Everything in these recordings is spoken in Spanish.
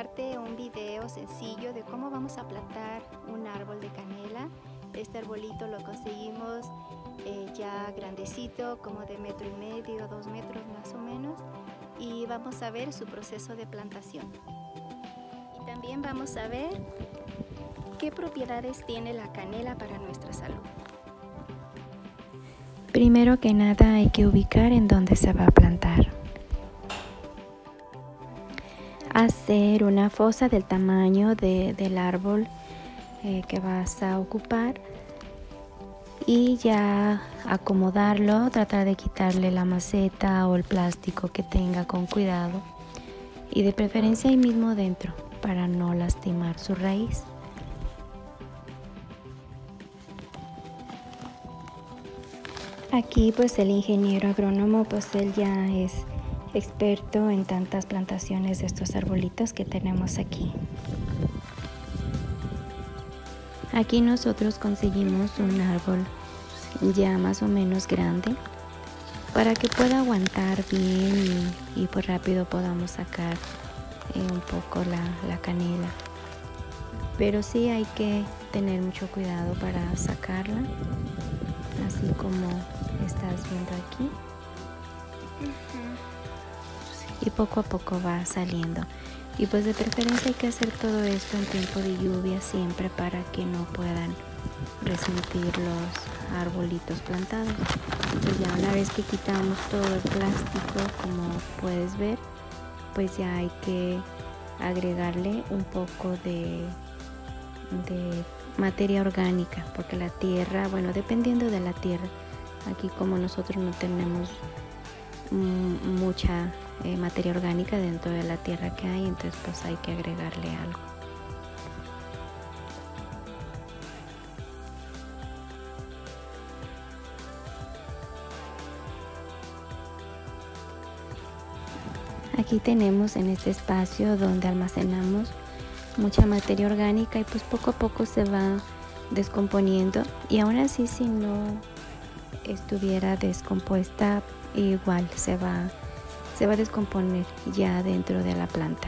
mostrarte un video sencillo de cómo vamos a plantar un árbol de canela. Este arbolito lo conseguimos ya grandecito, como de 1,5 metros, 2 metros más o menos, y vamos a ver su proceso de plantación. Y también vamos a ver qué propiedades tiene la canela para nuestra salud. Primero que nada hay que ubicar en dónde se va a plantar. Hacer una fosa del tamaño del árbol que vas a ocupar y ya acomodarlo, tratar de quitarle la maceta o el plástico que tenga con cuidado y de preferencia ahí mismo dentro para no lastimar su raíz. Aquí pues el ingeniero agrónomo pues él ya es experto en tantas plantaciones de estos arbolitos que tenemos aquí. Aquí nosotros conseguimos un árbol ya más o menos grande para que pueda aguantar bien y pues rápido podamos sacar un poco la canela. Pero sí hay que tener mucho cuidado para sacarla, así como estás viendo aquí. Y poco a poco va saliendo. Y pues de preferencia hay que hacer todo esto en tiempo de lluvia siempre para que no puedan resentir los arbolitos plantados. Pues ya una vez que quitamos todo el plástico, como puedes ver, pues ya hay que agregarle un poco de materia orgánica, porque la tierra, bueno, dependiendo de la tierra, aquí como nosotros no tenemos mucha materia orgánica dentro de la tierra que hay, entonces pues hay que agregarle algo. Aquí tenemos en este espacio donde almacenamos mucha materia orgánica y pues poco a poco se va descomponiendo, y aún así si no estuviera descompuesta igual se va a descomponer ya dentro de la planta.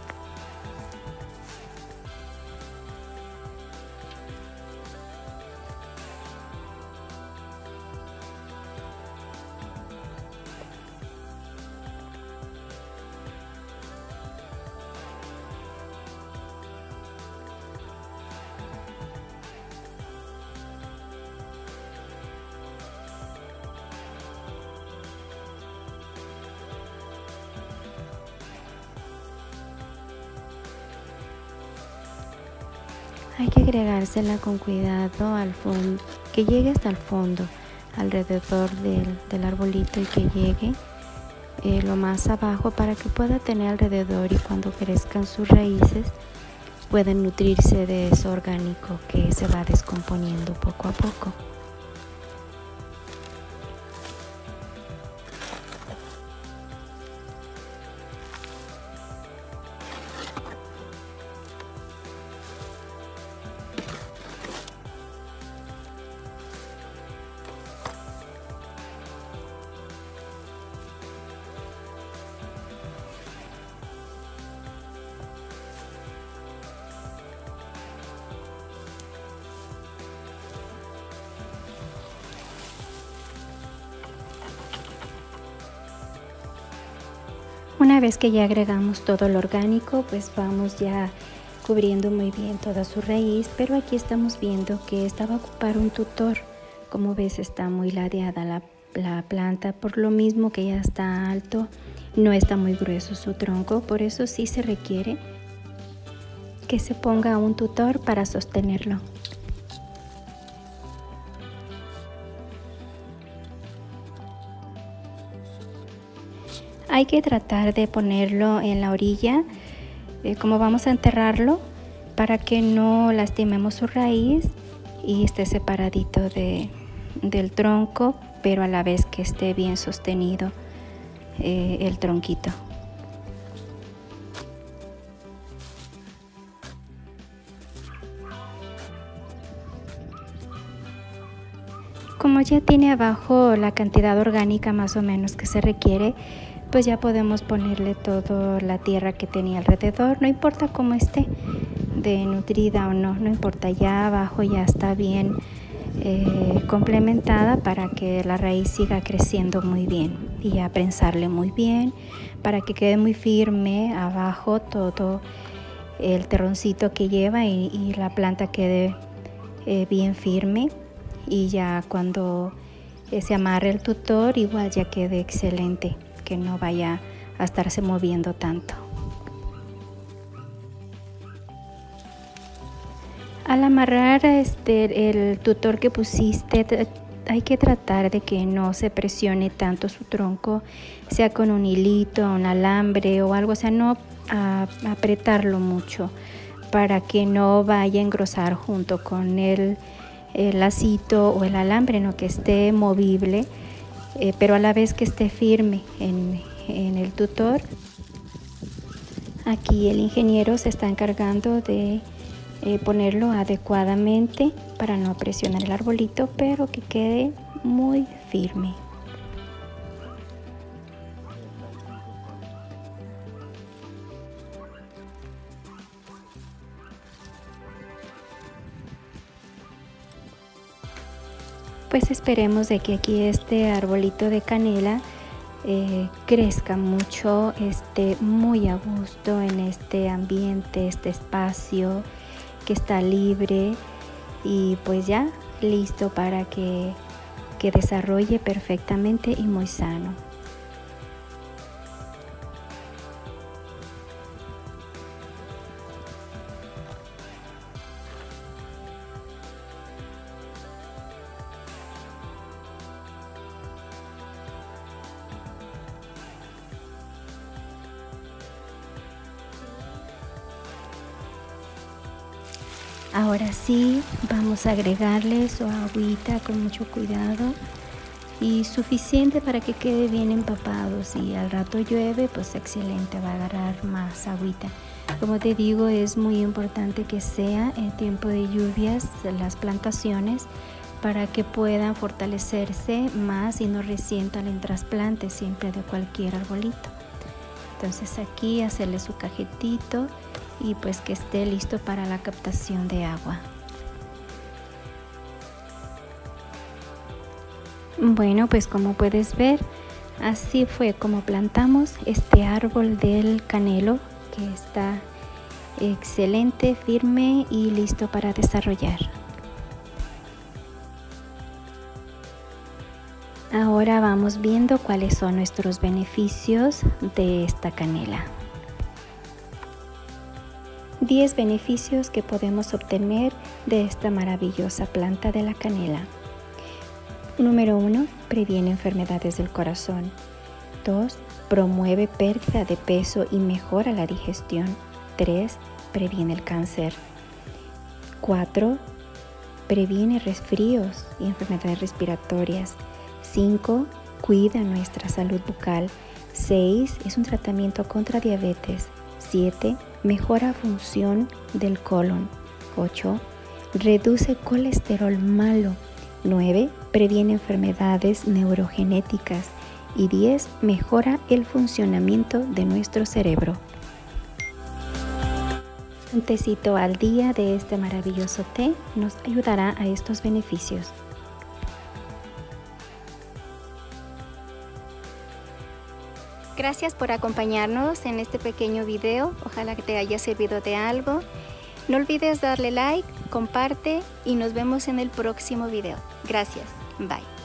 Hay que agregársela con cuidado al fondo, que llegue hasta el fondo, alrededor del arbolito, y que llegue lo más abajo para que pueda tener alrededor, y cuando crezcan sus raíces puedan nutrirse de eso orgánico que se va descomponiendo poco a poco. Una vez que ya agregamos todo lo orgánico, pues vamos ya cubriendo muy bien toda su raíz, pero aquí estamos viendo que esta va a ocupar un tutor. Como ves, está muy ladeada la planta, por lo mismo que ya está alto, no está muy grueso su tronco, por eso sí se requiere que se ponga un tutor para sostenerlo. Hay que tratar de ponerlo en la orilla, como vamos a enterrarlo, para que no lastimemos su raíz y esté separadito del tronco, pero a la vez que esté bien sostenido el tronquito. Como ya tiene abajo la cantidad orgánica más o menos que se requiere, pues ya podemos ponerle toda la tierra que tenía alrededor, no importa cómo esté, de nutrida o no, no importa, ya abajo ya está bien complementada para que la raíz siga creciendo muy bien, y a prensarle muy bien para que quede muy firme abajo todo el terroncito que lleva y la planta quede bien firme, y ya cuando se amarre el tutor igual ya quede excelente, que no vaya a estarse moviendo tanto. Al amarrar el tutor que pusiste, hay que tratar de que no se presione tanto su tronco, sea con un hilito, un alambre o algo, o sea, no apretarlo mucho para que no vaya a engrosar junto con el lacito o el alambre, no, que esté movible, pero a la vez que esté firme en el tutor. Aquí el ingeniero se está encargando de ponerlo adecuadamente para no presionar el arbolito, pero que quede muy firme. Pues esperemos de que aquí este arbolito de canela crezca mucho, esté muy a gusto en este ambiente, este espacio que está libre, y pues ya listo para que desarrolle perfectamente y muy sano. Ahora sí, vamos a agregarle su agüita con mucho cuidado y suficiente para que quede bien empapado. Si al rato llueve, pues excelente, va a agarrar más agüita. Como te digo, es muy importante que sea en tiempo de lluvias las plantaciones para que puedan fortalecerse más y no resientan el trasplante siempre de cualquier arbolito. Entonces aquí hacerle su cajetito y pues que esté listo para la captación de agua. Bueno, pues como puedes ver, así fue como plantamos este árbol del canelo, que está excelente, firme y listo para desarrollar. Ahora vamos viendo cuáles son nuestros beneficios de esta canela. 10 beneficios que podemos obtener de esta maravillosa planta de la canela. Número 1. Previene enfermedades del corazón. 2. Promueve pérdida de peso y mejora la digestión. 3. Previene el cáncer. 4. Previene resfríos y enfermedades respiratorias. 5. Cuida nuestra salud bucal. 6. Es un tratamiento contra diabetes. 7. Mejora función del colon. 8. Reduce colesterol malo. 9. Previene enfermedades neurogenéticas. Y 10. Mejora el funcionamiento de nuestro cerebro. Un tecito al día de este maravilloso té nos ayudará a estos beneficios. Gracias por acompañarnos en este pequeño video. Ojalá que te haya servido de algo. No olvides darle like, comparte y nos vemos en el próximo video. Gracias. Bye.